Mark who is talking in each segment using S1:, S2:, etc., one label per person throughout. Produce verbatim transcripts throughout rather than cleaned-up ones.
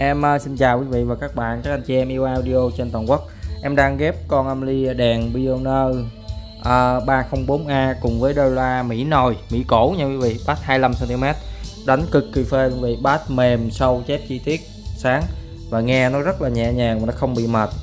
S1: Em uh, xin chào quý vị và các bạn, các anh chị em yêu audio trên toàn quốc. Em đang ghép con âm ly đèn Pioneer uh, ba không bốn A cùng với đôi loa Mỹ nồi, Mỹ cổ nha quý vị, bass hai mươi lăm xăng ti mét, đánh cực kỳ phê quý vị, bass mềm, sâu, chép chi tiết, sáng và nghe nó rất là nhẹ nhàng và nó không bị mệt,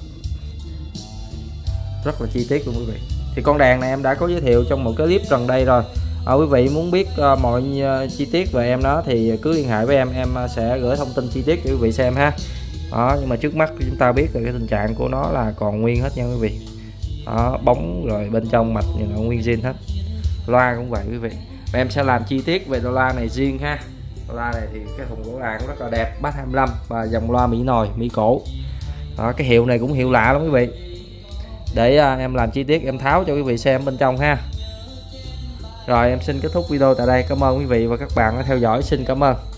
S1: rất là chi tiết luôn quý vị. Thì con đèn này em đã có giới thiệu trong một cái clip gần đây rồi. À, quý vị muốn biết uh, mọi uh, chi tiết về em nó thì cứ liên hệ với em, em uh, sẽ gửi thông tin chi tiết cho quý vị xem ha. Đó, nhưng mà trước mắt chúng ta biết rồi, cái tình trạng của nó là còn nguyên hết nha quý vị. Đó, bóng rồi bên trong mạch là nguyên zin hết. Loa cũng vậy quý vị. Và em sẽ làm chi tiết về loa này riêng ha. Loa này thì cái thùng gỗ làng rất là đẹp, bass hai mươi lăm và dòng loa Mỹ nồi, Mỹ cổ. Đó, cái hiệu này cũng hiệu lạ lắm quý vị. Để uh, em làm chi tiết, em tháo cho quý vị xem bên trong ha. Rồi em xin kết thúc video tại đây. Cảm ơn quý vị và các bạn đã theo dõi. Xin cảm ơn.